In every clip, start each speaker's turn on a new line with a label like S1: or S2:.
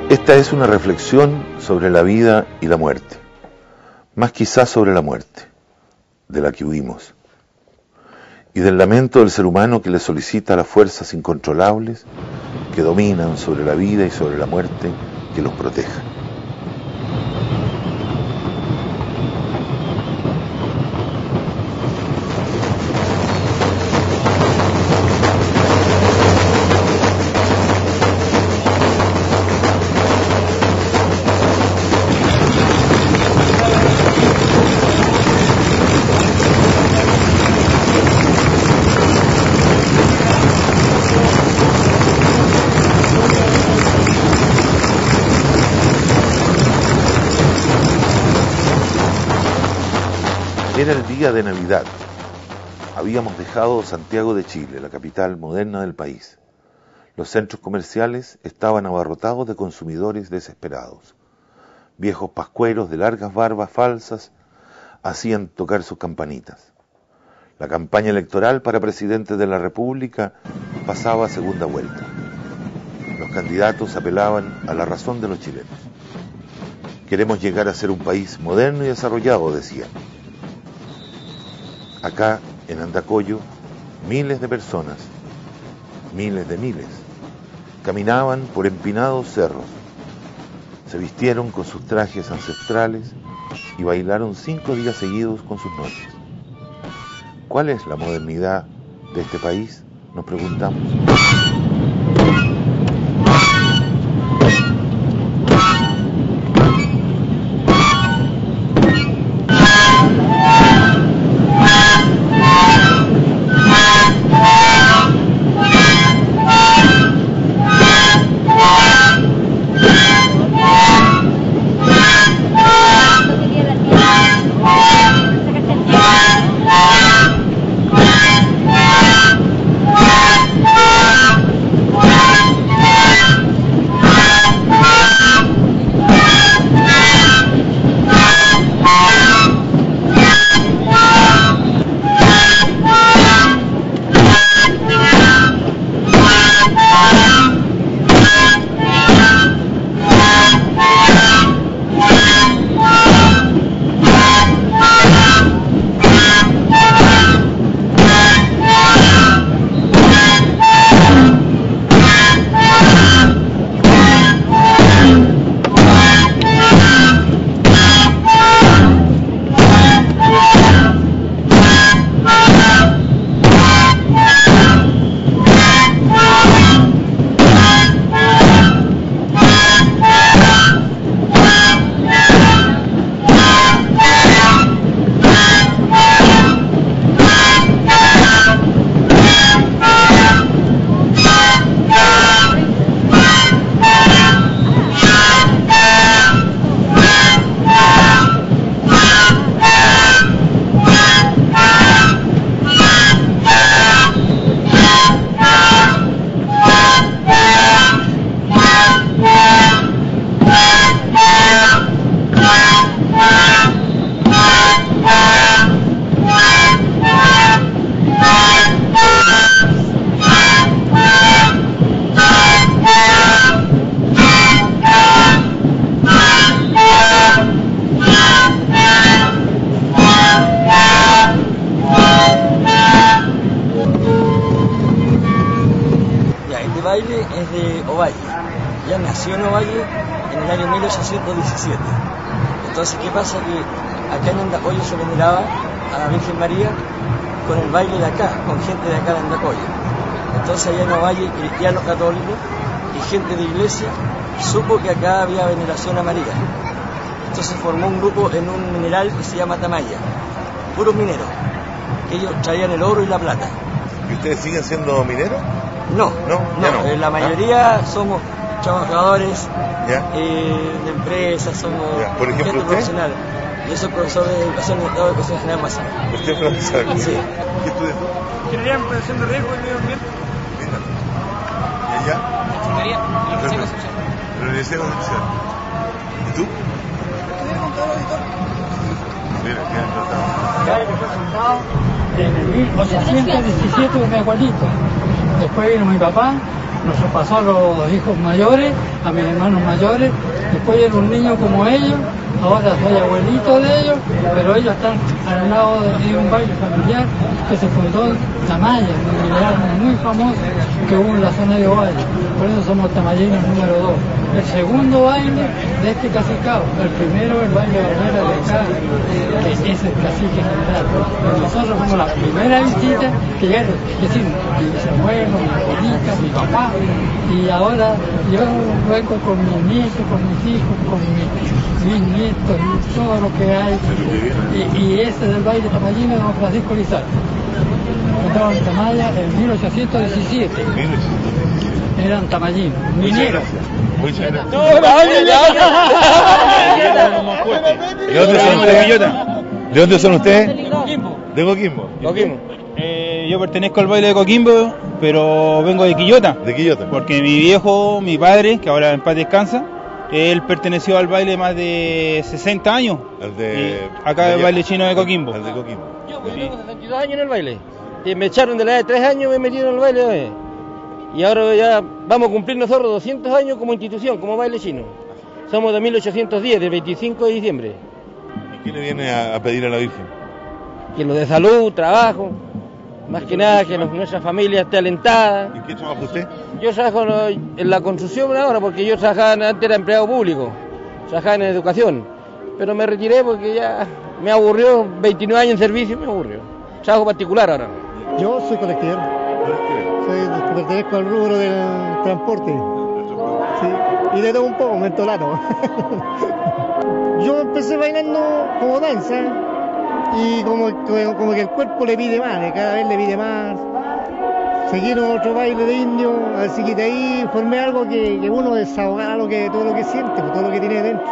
S1: Esta es una reflexión sobre la vida y la muerte, más quizás sobre la muerte, de la que huimos, y del lamento del ser humano que le solicita a las fuerzas incontrolables que dominan sobre la vida y sobre la muerte que los protejan. Era el día de Navidad. Habíamos dejado Santiago de Chile, la capital moderna del país. Los centros comerciales estaban abarrotados de consumidores desesperados. Viejos pascueros de largas barbas falsas hacían tocar sus campanitas. La campaña electoral para presidente de la República pasaba a segunda vuelta. Los candidatos apelaban a la razón de los chilenos. Queremos llegar a ser un país moderno y desarrollado, decían. Acá, en Andacollo, miles de personas, miles, caminaban por empinados cerros, se vistieron con sus trajes ancestrales y bailaron 5 días seguidos con sus noches. ¿Cuál es la modernidad de este país?, nos preguntamos.
S2: Es de Ovalle, ya nació en Ovalle en el año 1817. Entonces, ¿qué pasa? Que acá en Andacollo se veneraba a la Virgen María con el baile de acá, con gente de acá de Andacollo. Entonces, allá en Ovalle, cristianos católicos y gente de iglesia supo que acá había veneración a María. Entonces formó un grupo en un mineral que se llama Tamaya, puros mineros. Ellos traían el oro y la plata.
S1: ¿Y ustedes siguen siendo mineros?
S2: No. La mayoría somos trabajadores de empresas, somos
S1: por ejemplo,
S2: gente profesional. Yo soy profesor de educación y de educación general básica.
S1: ¿Usted es profesor?
S2: Sí.
S1: ¿Qué estudias tú?
S3: Ingeniería en prevención de riesgo y medio ambiente.
S1: Mira. ¿Y allá?
S3: Ingeniería en la Universidad de Concepción.
S1: En la Universidad de Concepción. ¿Y tú?
S3: Estudié contador auditor.
S1: Mira, qué notado.
S3: Ya que fue fundado en el 1817 de mi abuelito.
S4: después vino mi papá, nos pasó a los hijos mayores, a mis hermanos mayores, después era un niño como ellos, ahora soy abuelito de ellos, pero ellos están al lado de un baile familiar que se fundó en Tamaya, un mineral muy famoso que hubo en la zona de Ovalle, por eso somos tamayinos número 2. El segundo baile de este cacicado, el primero el baile de Barrera de acá, que es el cacique general. Nosotros somos la primera visita que llegaron, es decir, mis abuelos, mi abuelita, mi papá, y ahora yo vengo con mis nietos, con mis hijos, con mis nietos, y todo lo que hay, y ese del baile tamayino de don Francisco Lizardo. Entraron en Tamaya en 1817. Eran tamayinos, mineros.
S1: Muchas gracias.
S5: ¿De dónde son ustedes, Quillota? ¿De dónde son ustedes? De Coquimbo.
S6: Yo pertenezco al baile de Coquimbo, pero vengo de Quillota.
S1: De Quillota.
S6: Porque mi viejo, mi padre, que ahora en paz descansa, él perteneció al baile más de 60 años. Acá el baile chino de Coquimbo.
S1: Al de Coquimbo.
S7: Yo tengo 62 años en el baile. Y me echaron de la edad de 3 años, me metieron en el baile. Y ahora ya vamos a cumplir nosotros 200 años como institución, como baile chino. Somos de 1810, del 25 de diciembre.
S1: ¿Y qué le viene a pedir a la Virgen?
S7: Que lo de salud, trabajo, más que nada que nuestra familia esté alentada.
S1: ¿En qué trabaja usted?
S7: Yo trabajo en la construcción ahora, porque yo trabajaba, antes era empleado público, trabajaba en educación, pero me retiré porque ya me aburrió, 29 años en servicio, me aburrió. Trabajo particular ahora.
S8: Yo soy colectivero. Pertenezco al rubro del transporte. Sí, y de todo un poco, mentolano. Yo empecé bailando como danza y como que el cuerpo le pide más, cada vez le pide más. Seguí en otro baile de indio, así que de ahí formé algo que uno desahogara todo lo que siente, todo lo que tiene dentro.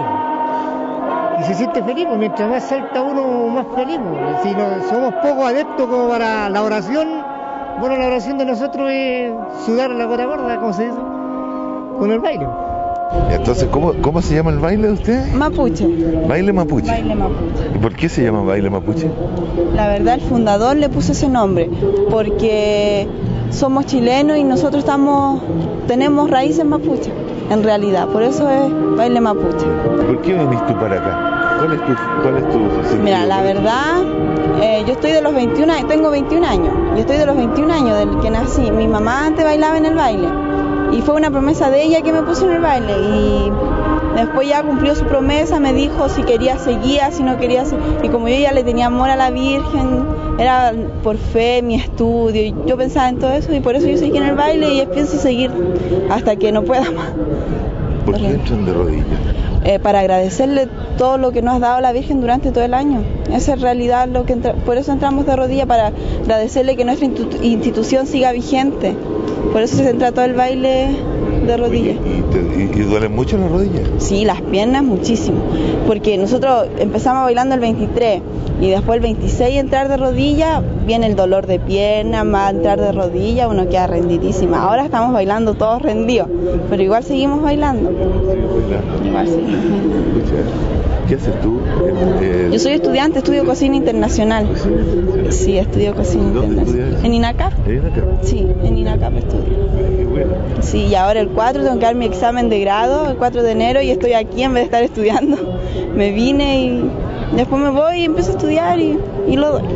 S8: Y se siente feliz, pues mientras más salta uno, más feliz. Pues. Si no, somos poco adeptos como para la oración. Bueno, la oración de nosotros es sudar la gota gorda, como se dice, con el baile.
S1: Entonces, ¿cómo se llama el baile de usted?
S9: Mapuche.
S1: Baile mapuche.
S9: Baile mapuche.
S1: ¿Y por qué se llama baile mapuche?
S9: La verdad, el fundador le puso ese nombre porque somos chilenos y nosotros tenemos raíces mapuche, en realidad. Por eso es baile mapuche.
S1: ¿Por qué venís tú para acá? ¿Cuál es tu sentido?
S9: Mira, la verdad, yo estoy de los 21 años, tengo 21 años. Yo estoy de los 21 años del que nací. Mi mamá antes bailaba en el baile. Y fue una promesa de ella que me puso en el baile. Y después ya cumplió su promesa, me dijo si quería seguir, si no quería seguir. Y como yo ya le tenía amor a la Virgen, era por fe, mi estudio. Y yo pensaba en todo eso y por eso yo seguí en el baile y pienso seguir hasta que no pueda más.
S1: ¿Por qué entran de rodillas?
S9: Para agradecerle todo lo que nos ha dado la Virgen durante todo el año. Esa es en realidad por eso entramos de rodillas, para agradecerle que nuestra institución siga vigente. Por eso se entra todo el baile de rodillas.
S1: ¿Y duelen mucho las rodillas?
S9: Sí, las piernas muchísimo, porque nosotros empezamos bailando el 23 y después el 26 entrar de rodillas, viene el dolor de pierna, más entrar de rodillas, uno queda rendidísima. Ahora estamos bailando todos rendidos, pero igual seguimos bailando. Igual sí.
S1: ¿Qué haces tú?
S9: Yo soy estudiante, estudio cocina internacional. Sí, estudio cocina internacional. ¿En INACAP?
S1: ¿En INACAP?
S9: Sí, en INACAP estudio.
S1: Qué bueno.
S9: Sí, y ahora el 4 tengo que dar mi examen de grado, el 4 de enero, y estoy aquí en vez de estar estudiando. Me vine y después me voy y empiezo a estudiar y lo doy.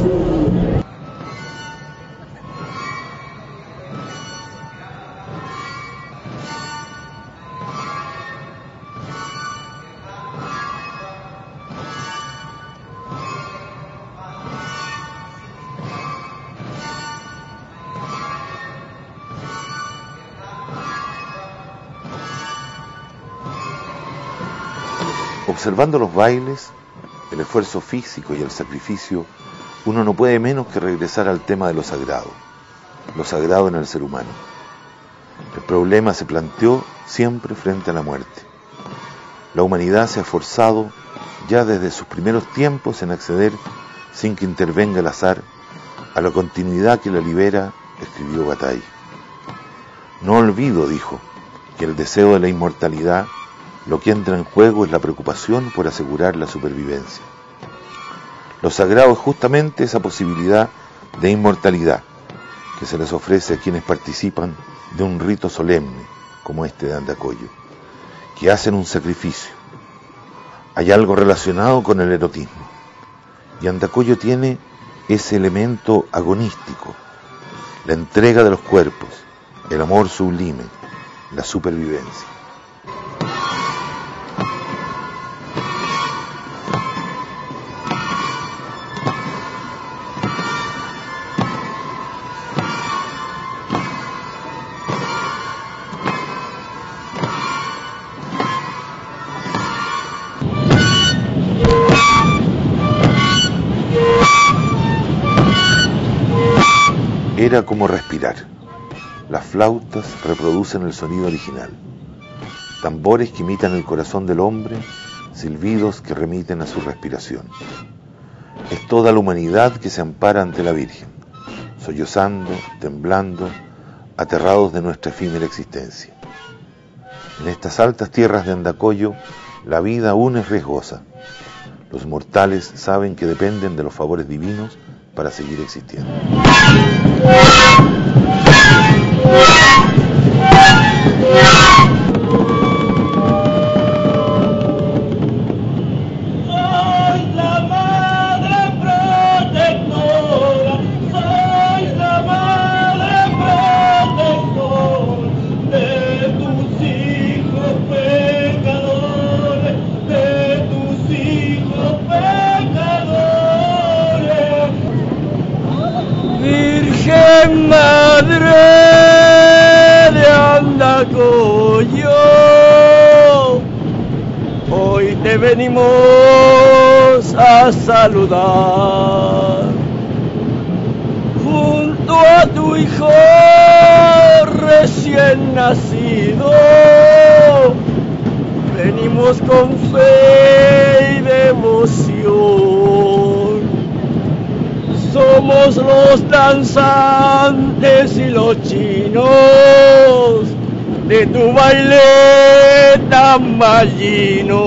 S1: Observando los bailes, el esfuerzo físico y el sacrificio, uno no puede menos que regresar al tema de lo sagrado en el ser humano. El problema se planteó siempre frente a la muerte. La humanidad se ha esforzado ya desde sus primeros tiempos en acceder, sin que intervenga el azar, a la continuidad que la libera, escribió Bataille. No olvido, dijo, que el deseo de la inmortalidad, lo que entra en juego es la preocupación por asegurar la supervivencia. Lo sagrado es justamente esa posibilidad de inmortalidad, que se les ofrece a quienes participan de un rito solemne como este de Andacollo, que hacen un sacrificio. Hay algo relacionado con el erotismo, y Andacollo tiene ese elemento agonístico, la entrega de los cuerpos, el amor sublime, la supervivencia. Era como respirar. Las flautas reproducen el sonido original. Tambores que imitan el corazón del hombre, silbidos que remiten a su respiración. Es toda la humanidad que se ampara ante la Virgen, sollozando, temblando, aterrados de nuestra efímera existencia. En estas altas tierras de Andacollo, la vida aún es riesgosa. Los mortales saben que dependen de los favores divinos para seguir existiendo.
S10: Madre de Andacollo, hoy te venimos a saludar. Junto a tu hijo recién nacido, venimos con fe y devoción. Somos los danzantes y los chinos de tu baile tan mallino.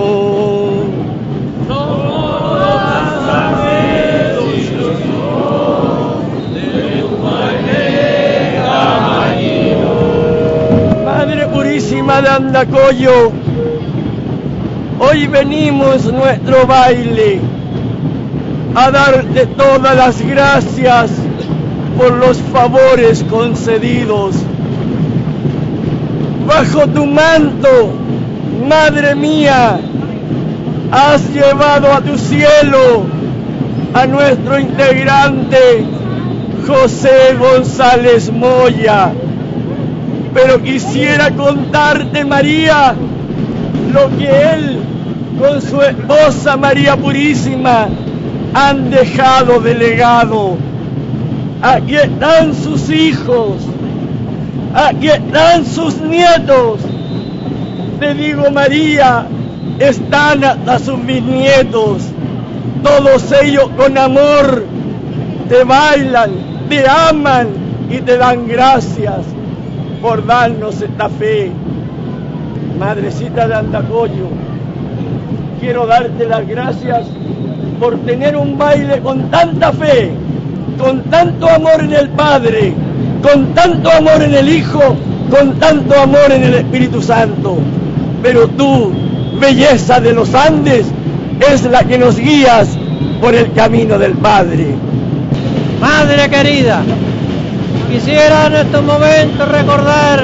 S10: Somos los danzantes y los chinos de tu baile tan mallino. Madre Purísima de Andacollo, hoy venimos nuestro baile a darte todas las gracias por los favores concedidos. Bajo tu manto, Madre mía, has llevado a tu cielo a nuestro integrante José González Moya. Pero quisiera contarte, María, lo que él con su esposa María Purísima han dejado de legado. Aquí están sus hijos, aquí están sus nietos. Te digo, María, están hasta sus bisnietos. Todos ellos con amor te bailan, te aman y te dan gracias por darnos esta fe. Madrecita de Andacollo, quiero darte las gracias por tener un baile con tanta fe, con tanto amor en el Padre, con tanto amor en el Hijo, con tanto amor en el Espíritu Santo. Pero tú, belleza de los Andes, es la que nos guías por el camino del Padre.
S11: Madre querida, quisiera en estos momentos recordar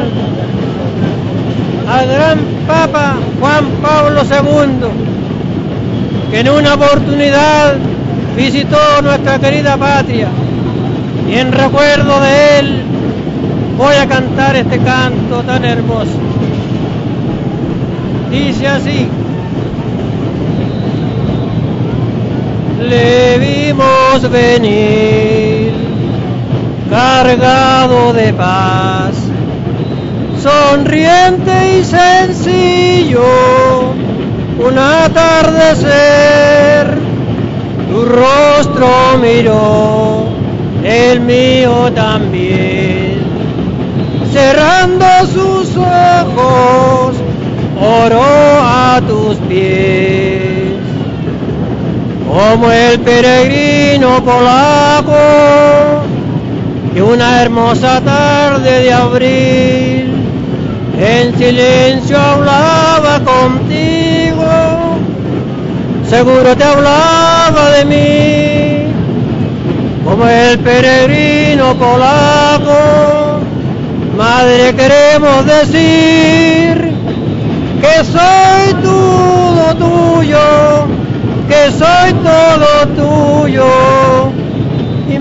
S11: al gran Papa Juan Pablo II, que en una oportunidad visitó nuestra querida patria, y en recuerdo de él voy a cantar este canto tan hermoso. Dice así: le vimos venir cargado de paz, sonriente y sencillo, un atardecer, tu rostro miró, el mío también, cerrando sus ojos, oró a tus pies, como el peregrino polaco y una hermosa tarde de abril, en silencio hablaba contigo, seguro te hablaba de mí, como el peregrino polaco. Madre, queremos decir que soy todo tuyo, que soy todo tuyo, y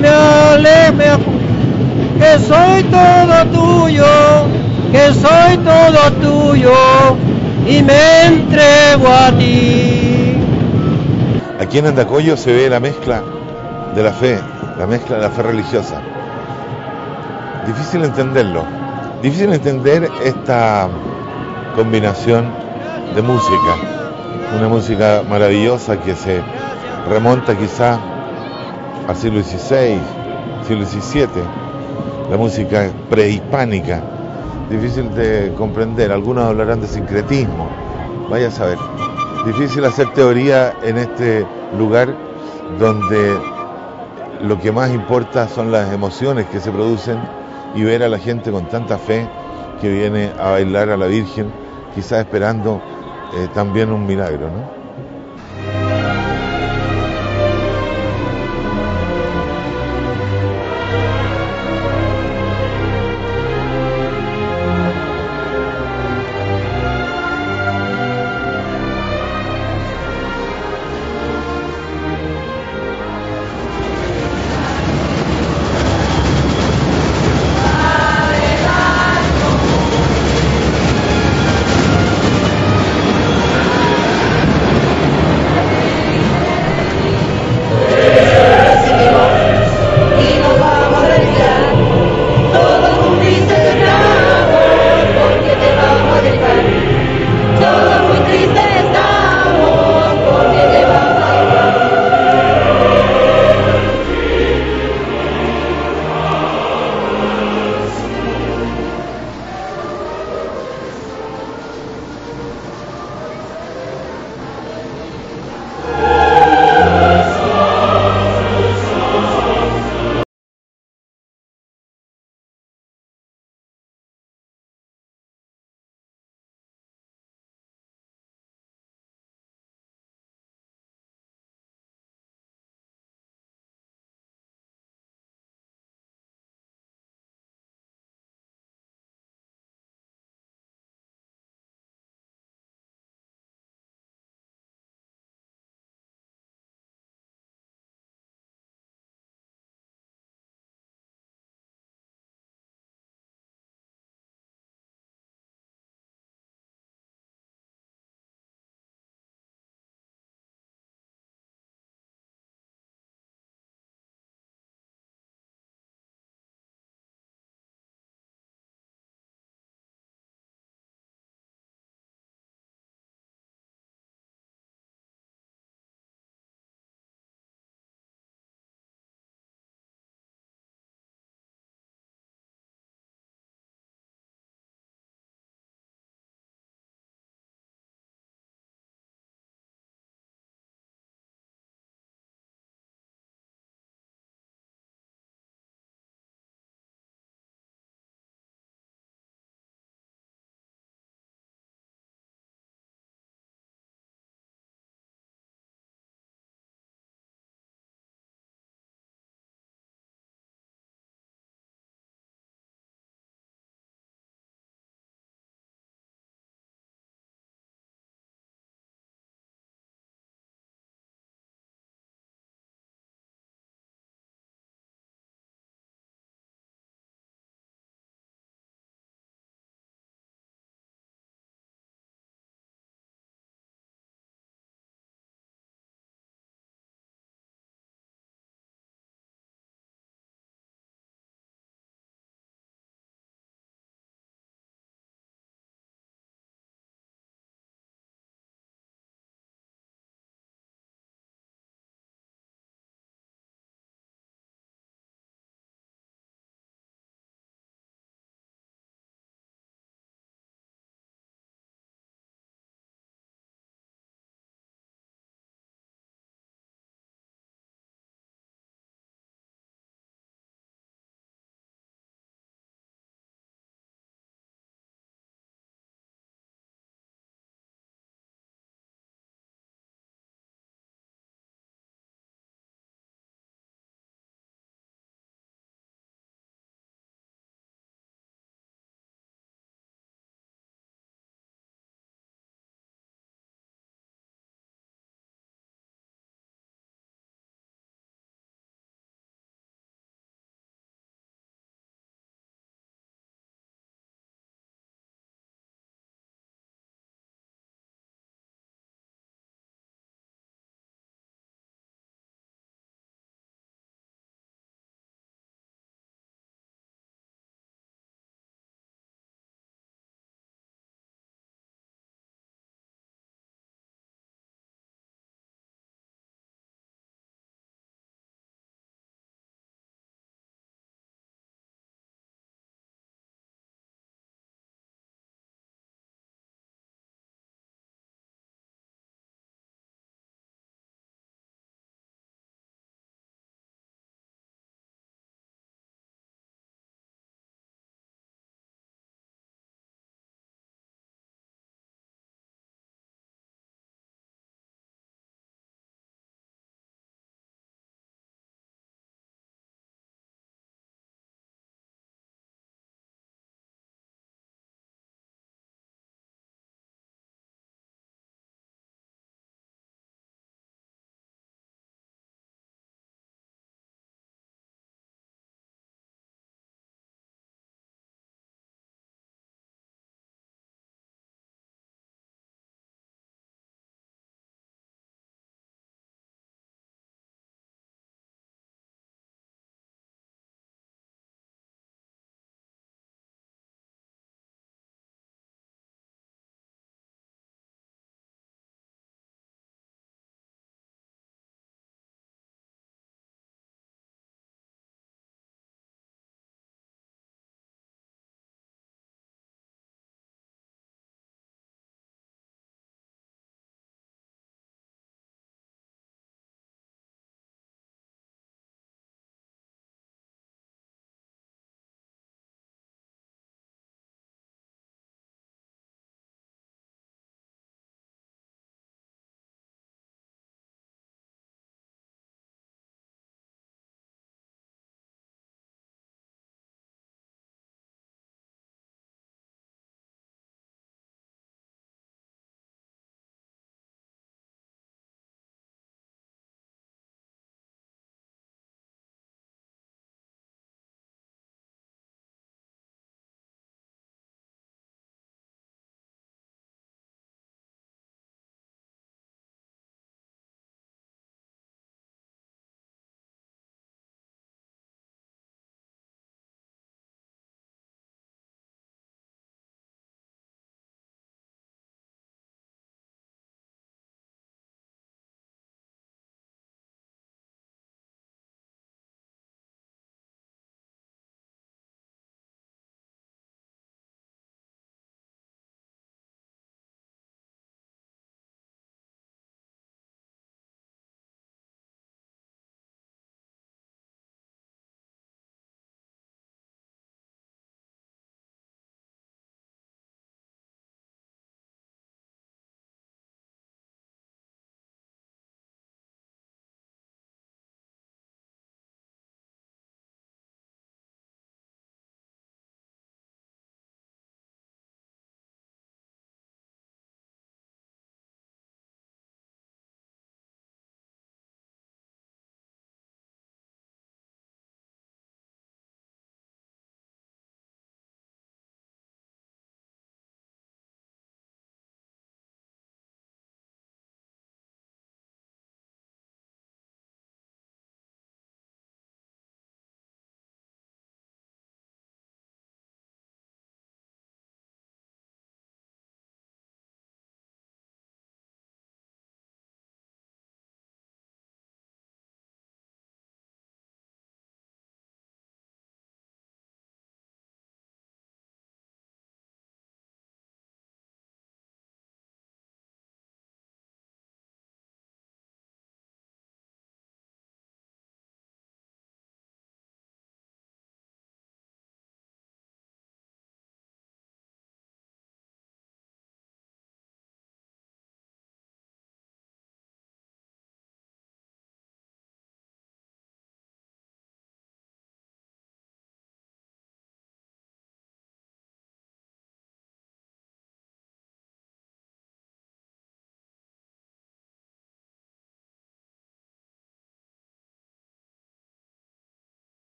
S11: que soy todo tuyo, que soy todo tuyo, y me entrego a ti.
S1: Aquí en Andacollo se ve la mezcla de la fe, la mezcla de la fe religiosa. Difícil entenderlo, difícil entender esta combinación de música, una música maravillosa que se remonta quizá al siglo XVI, siglo XVII, la música prehispánica, difícil de comprender. Algunos hablarán de sincretismo, vaya a saber. Difícil hacer teoría en este lugar donde lo que más importa son las emociones que se producen y ver a la gente con tanta fe que viene a bailar a la Virgen, quizás esperando también un milagro, ¿no?